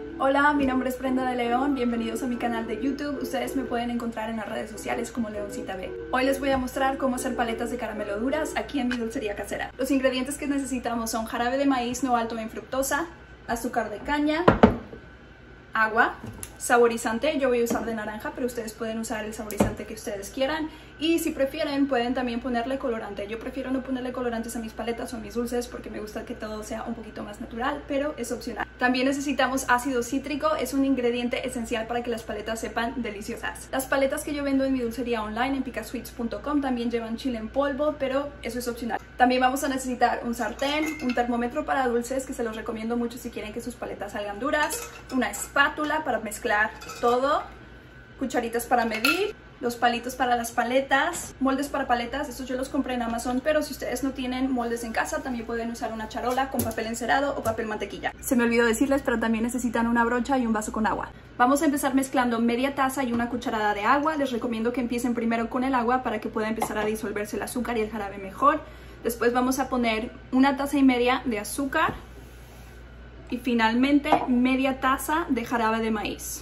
Hola, mi nombre es Brenda de León, bienvenidos a mi canal de YouTube. Ustedes me pueden encontrar en las redes sociales como Leoncita B. Hoy les voy a mostrar cómo hacer paletas de caramelo duras aquí en mi dulcería casera. Los ingredientes que necesitamos son jarabe de maíz no alto en fructosa, azúcar de caña, agua, saborizante, yo voy a usar de naranja, pero ustedes pueden usar el saborizante que ustedes quieran. Y si prefieren, pueden también ponerle colorante. Yo prefiero no ponerle colorantes a mis paletas o a mis dulces porque me gusta que todo sea un poquito más natural, pero es opcional. También necesitamos ácido cítrico, es un ingrediente esencial para que las paletas sepan deliciosas. Las paletas que yo vendo en mi dulcería online en picasweets.com también llevan chile en polvo, pero eso es opcional. También vamos a necesitar un sartén, un termómetro para dulces, que se los recomiendo mucho si quieren que sus paletas salgan duras, una espátula para mezclar todo, cucharitas para medir, los palitos para las paletas, moldes para paletas, estos yo los compré en Amazon, pero si ustedes no tienen moldes en casa también pueden usar una charola con papel encerado o papel mantequilla. Se me olvidó decirles, pero también necesitan una brocha y un vaso con agua. Vamos a empezar mezclando media taza y una cucharada de agua. Les recomiendo que empiecen primero con el agua para que pueda empezar a disolverse el azúcar y el jarabe mejor. Después vamos a poner una taza y media de azúcar y finalmente media taza de jarabe de maíz.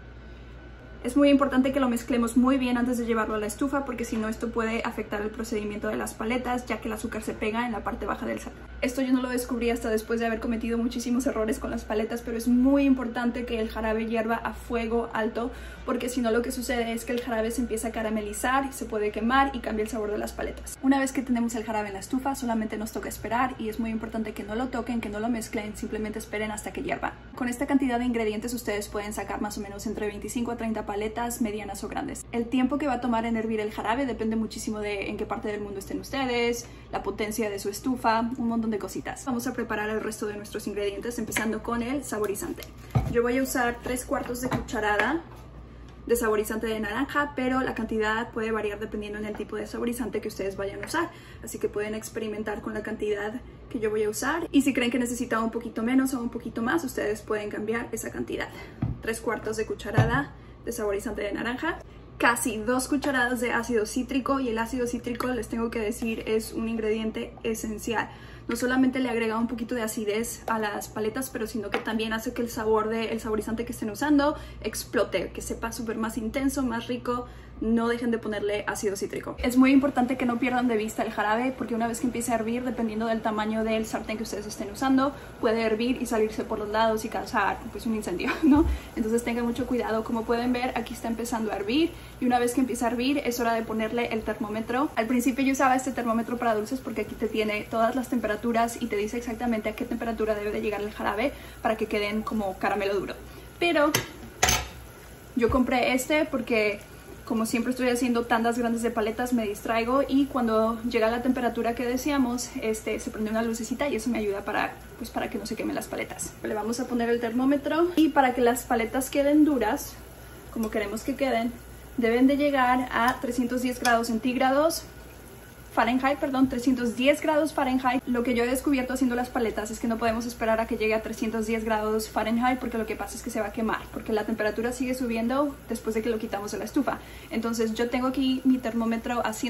Es muy importante que lo mezclemos muy bien antes de llevarlo a la estufa, porque si no esto puede afectar el procedimiento de las paletas, ya que el azúcar se pega en la parte baja del sartén. Esto yo no lo descubrí hasta después de haber cometido muchísimos errores con las paletas, pero es muy importante que el jarabe hierva a fuego alto, porque si no lo que sucede es que el jarabe se empieza a caramelizar, se puede quemar y cambia el sabor de las paletas. Una vez que tenemos el jarabe en la estufa, solamente nos toca esperar y es muy importante que no lo toquen, que no lo mezclen, simplemente esperen hasta que hierva. Con esta cantidad de ingredientes ustedes pueden sacar más o menos entre 25 a 30 paletas medianas o grandes. El tiempo que va a tomar en hervir el jarabe depende muchísimo de en qué parte del mundo estén ustedes, la potencia de su estufa, un montón de cositas. Vamos a preparar el resto de nuestros ingredientes empezando con el saborizante. Yo voy a usar 3/4 de cucharada de saborizante de naranja, pero la cantidad puede variar dependiendo en el tipo de saborizante que ustedes vayan a usar, así que pueden experimentar con la cantidad que yo voy a usar y si creen que necesita un poquito menos o un poquito más, ustedes pueden cambiar esa cantidad. 3/4 de cucharada de saborizante de naranja, casi 2 cucharadas de ácido cítrico, y el ácido cítrico, les tengo que decir, es un ingrediente esencial. No solamente le agrega un poquito de acidez a las paletas, pero sino que también hace que el sabor del saborizante que estén usando explote, que sepa súper más intenso, más rico. No dejen de ponerle ácido cítrico. Es muy importante que no pierdan de vista el jarabe, porque una vez que empiece a hervir, dependiendo del tamaño del sartén que ustedes estén usando, puede hervir y salirse por los lados y causar pues un incendio, ¿no? Entonces tengan mucho cuidado. Como pueden ver, aquí está empezando a hervir y una vez que empieza a hervir es hora de ponerle el termómetro. Al principio yo usaba este termómetro para dulces porque aquí te tiene todas las temperaturas y te dice exactamente a qué temperatura debe de llegar el jarabe para que queden como caramelo duro. Pero yo compré este porque como siempre estoy haciendo tandas grandes de paletas, me distraigo y cuando llega la temperatura que deseamos, se prende una lucecita y eso me ayuda para que no se quemen las paletas. Le vamos a poner el termómetro y para que las paletas queden duras, como queremos que queden, deben de llegar a 310 grados centígrados. Fahrenheit, perdón, 310 grados Fahrenheit. Lo que yo he descubierto haciendo las paletas es que no podemos esperar a que llegue a 310 grados Fahrenheit porque lo que pasa es que se va a quemar, porque la temperatura sigue subiendo después de que lo quitamos de la estufa. Entonces yo tengo aquí mi termómetro a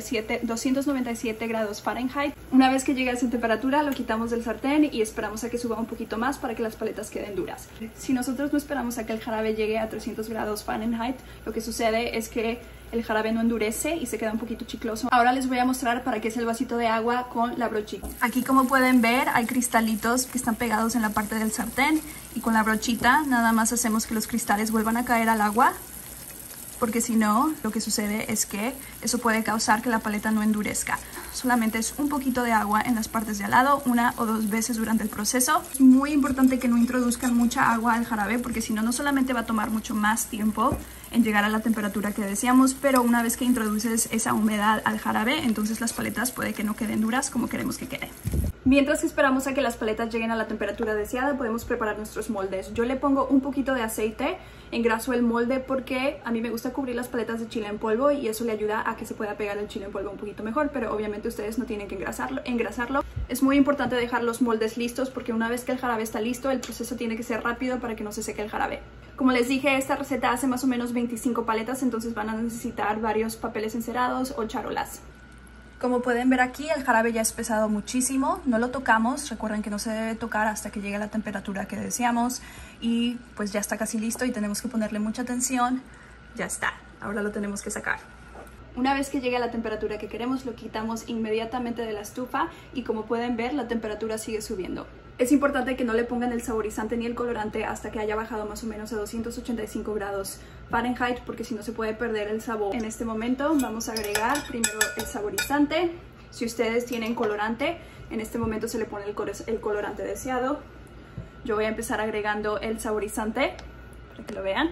297 grados Fahrenheit. Una vez que llegue a esa temperatura lo quitamos del sartén y esperamos a que suba un poquito más para que las paletas queden duras. Si nosotros no esperamos a que el jarabe llegue a 300 grados Fahrenheit, lo que sucede es que el jarabe no endurece y se queda un poquito chicloso. Ahora les voy a mostrar para qué es el vasito de agua con la brochita. Aquí, como pueden ver, hay cristalitos que están pegados en la parte del sartén y con la brochita nada más hacemos que los cristales vuelvan a caer al agua, porque si no, lo que sucede es que eso puede causar que la paleta no endurezca. Solamente es un poquito de agua en las partes de al lado, 1 o 2 veces durante el proceso. Es muy importante que no introduzcan mucha agua al jarabe, porque si no, no solamente va a tomar mucho más tiempo en llegar a la temperatura que deseamos, pero una vez que introduces esa humedad al jarabe, entonces las paletas puede que no queden duras como queremos que queden. Mientras que esperamos a que las paletas lleguen a la temperatura deseada, podemos preparar nuestros moldes. Yo le pongo un poquito de aceite, engraso el molde porque a mí me gusta cubrir las paletas de chile en polvo y eso le ayuda a que se pueda pegar el chile en polvo un poquito mejor, pero obviamente ustedes no tienen que engrasarlo. Es muy importante dejar los moldes listos porque una vez que el jarabe está listo, el proceso tiene que ser rápido para que no se seque el jarabe. Como les dije, esta receta hace más o menos 25 paletas, entonces van a necesitar varios papeles encerados o charolas. Como pueden ver aquí, el jarabe ya ha espesado muchísimo, no lo tocamos, recuerden que no se debe tocar hasta que llegue a la temperatura que deseamos y pues ya está casi listo y tenemos que ponerle mucha atención. Ya está, ahora lo tenemos que sacar. Una vez que llegue a la temperatura que queremos, lo quitamos inmediatamente de la estufa y como pueden ver, la temperatura sigue subiendo. Es importante que no le pongan el saborizante ni el colorante hasta que haya bajado más o menos a 285 grados Fahrenheit, porque si no se puede perder el sabor. En este momento vamos a agregar primero el saborizante. Si ustedes tienen colorante, en este momento se le pone el colorante deseado. Yo voy a empezar agregando el saborizante para que lo vean.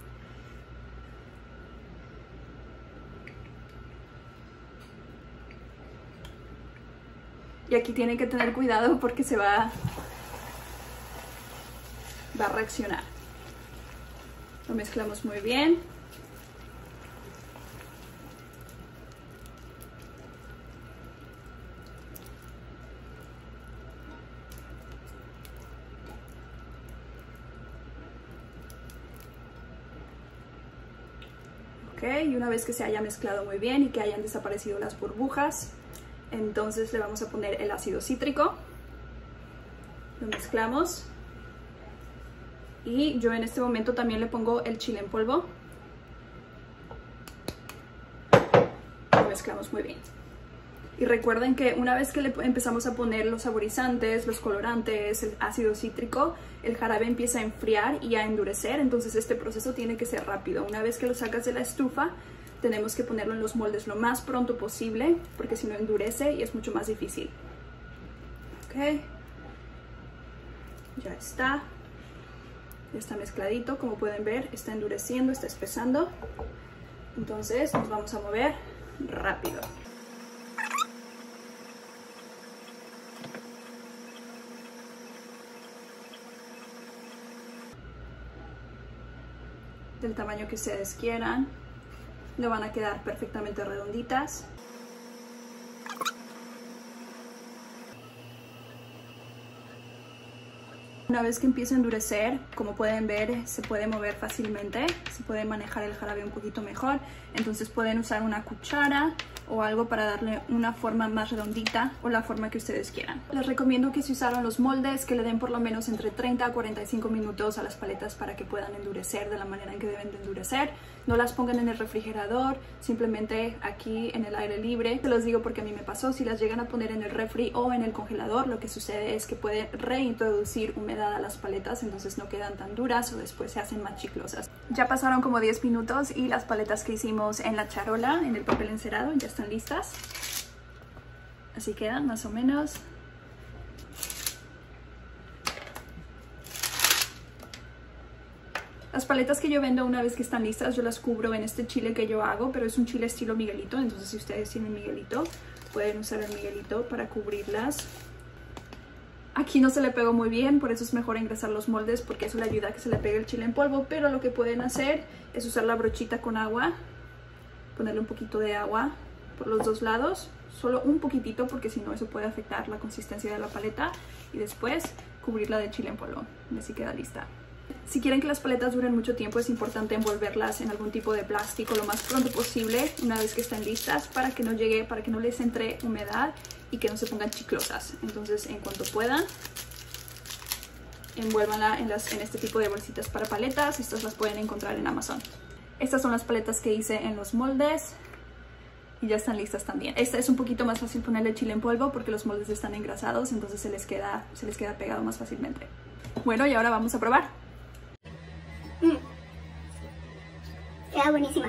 Y aquí tienen que tener cuidado porque se va a reaccionar. Lo mezclamos muy bien. Ok, y una vez que se haya mezclado muy bien y que hayan desaparecido las burbujas, entonces le vamos a poner el ácido cítrico. Lo mezclamos. Y yo en este momento también le pongo el chile en polvo. Lo mezclamos muy bien. Y recuerden que una vez que le empezamos a poner los saborizantes, los colorantes, el ácido cítrico, el jarabe empieza a enfriar y a endurecer. Entonces este proceso tiene que ser rápido. Una vez que lo sacas de la estufa, tenemos que ponerlo en los moldes lo más pronto posible, porque si no endurece y es mucho más difícil. Ok. Ya está. Ya está mezcladito, como pueden ver, está endureciendo, está espesando. Entonces nos vamos a mover rápido. Del tamaño que ustedes quieran. Le van a quedar perfectamente redonditas. Una vez que empiece a endurecer, como pueden ver, se puede mover fácilmente, se puede manejar el jarabe un poquito mejor, entonces pueden usar una cuchara o algo para darle una forma más redondita o la forma que ustedes quieran. Les recomiendo que si usaron los moldes, que le den por lo menos entre 30 a 45 minutos a las paletas para que puedan endurecer de la manera en que deben de endurecer. No las pongan en el refrigerador, simplemente aquí en el aire libre. Se los digo porque a mí me pasó, si las llegan a poner en el refri o en el congelador, lo que sucede es que puede reintroducir humedad a las paletas, entonces no quedan tan duras o después se hacen más chiclosas. Ya pasaron como 10 minutos y las paletas que hicimos en la charola, en el papel encerado, ya están listas. Así quedan más o menos. Las paletas que yo vendo, una vez que están listas, yo las cubro en este chile que yo hago, pero es un chile estilo Miguelito, entonces si ustedes tienen Miguelito, pueden usar el Miguelito para cubrirlas. Aquí no se le pegó muy bien, por eso es mejor engrasar los moldes, porque eso le ayuda a que se le pegue el chile en polvo, pero lo que pueden hacer es usar la brochita con agua, ponerle un poquito de agua por los dos lados, solo un poquitito, porque si no eso puede afectar la consistencia de la paleta, y después cubrirla de chile en polvo, y así queda lista. Si quieren que las paletas duren mucho tiempo, es importante envolverlas en algún tipo de plástico lo más pronto posible, una vez que estén listas, para que no les entre humedad y que no se pongan chiclosas. Entonces, en cuanto puedan, envuélvanla en este tipo de bolsitas para paletas. Estas las pueden encontrar en Amazon. Estas son las paletas que hice en los moldes y ya están listas también. Esta es un poquito más fácil ponerle chile en polvo porque los moldes están engrasados, entonces se les queda pegado más fácilmente. Bueno, y ahora vamos a probar. Queda buenísima.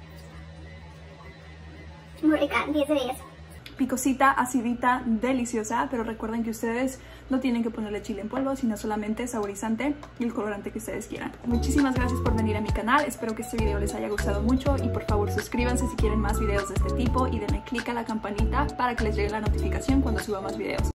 Muy rica, 10 de 10. Picosita, acidita, deliciosa, pero recuerden que ustedes no tienen que ponerle chile en polvo, sino solamente saborizante y el colorante que ustedes quieran. Muchísimas gracias por venir a mi canal, espero que este video les haya gustado mucho y por favor suscríbanse si quieren más videos de este tipo y denle click a la campanita para que les llegue la notificación cuando suba más videos.